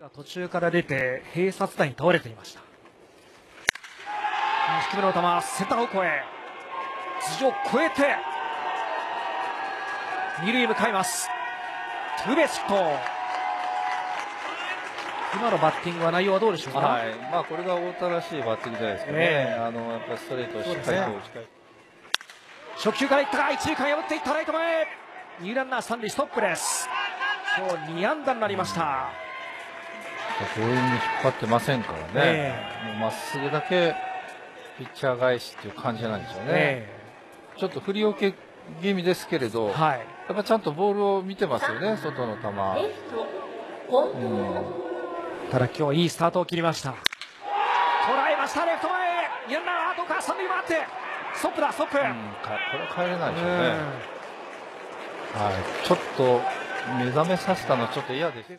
途中から出て併殺打に倒れていました。低めの球、センター方向へ頭上を越えて二塁へ向かいます。ツーベースヒット。今のバッティングは内容はどうでしょうか。 はい、まあこれが太田らしいバッティングじゃないですかね。やっぱりストレートをしっかりと打ち返す。 初球からいったが一塁間破っていったライト前。二塁ランナー三塁ストップです。今日2安打になりました。 強引に引っ張ってませんからね。もうまっすぐだけピッチャー返しっていう感じなんでしょうね。ちょっと振り遅け気味ですけれど、やっぱちゃんとボールを見てますよね、外の球。 ただ今日はいいスタートを切りました。捉えました、レフト前。二塁ランナーアウトか、三塁回ってストップだ、ストップ。これは帰れないでしょうね。はい、ちょっと目覚めさせたのちょっと嫌です。